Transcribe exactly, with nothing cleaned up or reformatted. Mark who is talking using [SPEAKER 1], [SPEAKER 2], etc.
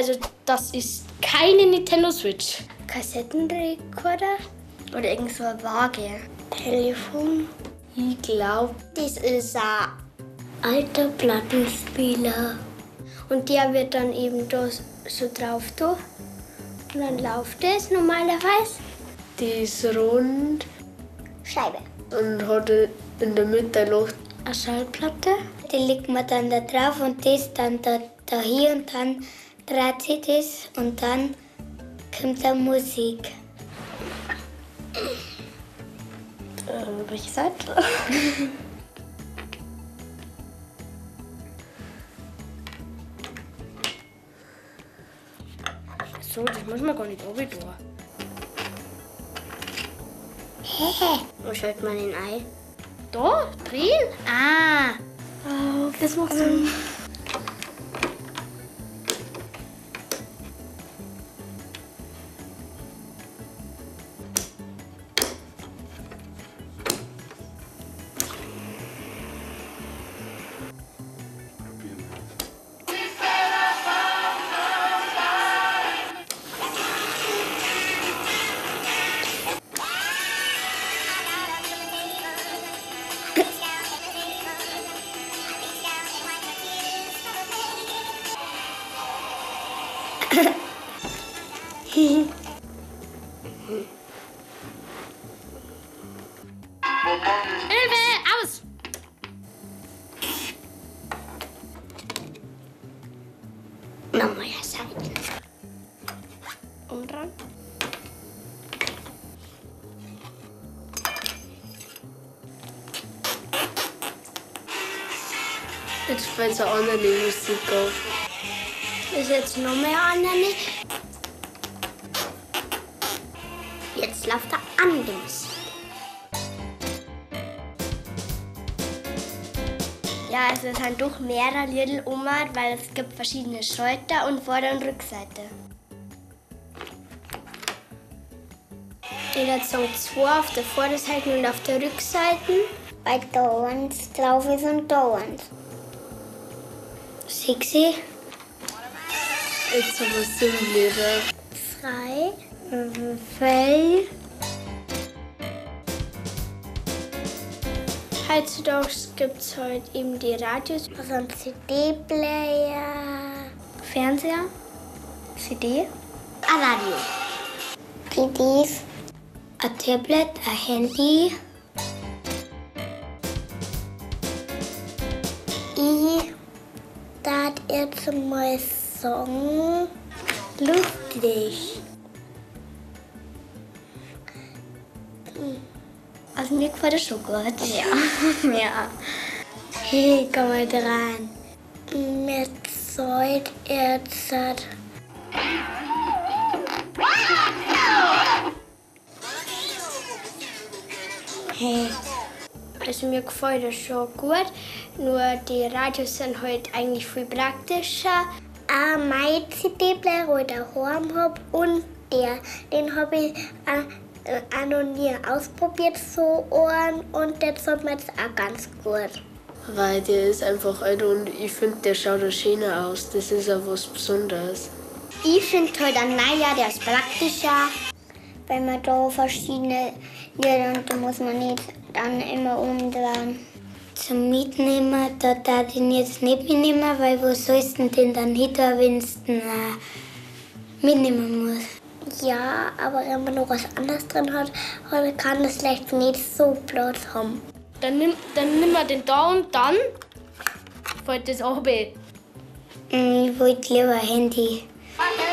[SPEAKER 1] Also das ist keine Nintendo Switch.
[SPEAKER 2] Kassettenrekorder? Oder irgend so eine Waage.
[SPEAKER 1] Telefon? Ich glaube,
[SPEAKER 2] Das ist ein alter Plattenspieler. Und der wird dann eben da so drauf tun. Und dann läuft es normalerweise.
[SPEAKER 1] die ist rund
[SPEAKER 2] Scheibe.
[SPEAKER 1] und hat in der Mitte ein Loch.
[SPEAKER 2] Eine Schallplatte. Die legt man dann da drauf und das dann da, da hier und dann dreht sich das und dann kommt da Musik.
[SPEAKER 1] Äh, welche Seite? So, das muss man gar nicht runter tun.
[SPEAKER 2] Hehe. Wo schaut man den ein?
[SPEAKER 1] Da, drin?
[SPEAKER 2] Ah.
[SPEAKER 1] Oh, das macht Sinn. Hilfe, aus!
[SPEAKER 2] Nochmal Seite.
[SPEAKER 1] Umdrehen. Jetzt fällt so andere Musik auf.
[SPEAKER 2] Ist jetzt noch mehr andere. Jetzt läuft da andere Musik. Ja, also es sind doch mehrere Lieder um, weil es gibt verschiedene Schalter und Vorder- und Rückseite. Jeder Song zwei auf der Vorderseite und auf der Rückseite. Weil da eins drauf ist und da eins. Sexy.
[SPEAKER 1] Jetzt haben wir sieben Lieder.
[SPEAKER 2] Frei. Fell. Heutzutage gibt es halt eben die Radios, also ein C D-Player, Fernseher, C D, ein Radio, C Ds, ein Tablet, ein Handy. Ich darf jetzt mal sagen, lustig. Also mir gefällt das schon gut. Ja. Ja. Hey, komm mal dran. Mir zeigt jetzt. Hey. Also mir gefällt das schon gut. Nur die Radios sind halt eigentlich viel praktischer. Ah, mein C D-Player, den ich daheim habe und der, den habe ich äh, auch noch nie ausprobiert, so Ohren, und der tut mir jetzt auch ganz gut.
[SPEAKER 1] Weil der ist einfach alt und ich finde, der schaut auch schöner aus. Das ist auch was Besonderes.
[SPEAKER 2] Ich finde halt ein Neujahr, der ist praktischer. Wenn man da verschiedene Lieder und da muss man nicht dann immer umdrehen. Zum Mitnehmen, da darf ich ihn jetzt nicht mitnehmen, weil wo sollst du den dann hinter, wenn du den äh, mitnehmen musst? Ja, aber wenn man noch was anderes drin hat, dann kann das vielleicht nicht so Platz haben.
[SPEAKER 1] Dann nimm, dann nimm wir den da und dann fällt das runter.
[SPEAKER 2] Ich wollte lieber ein Handy.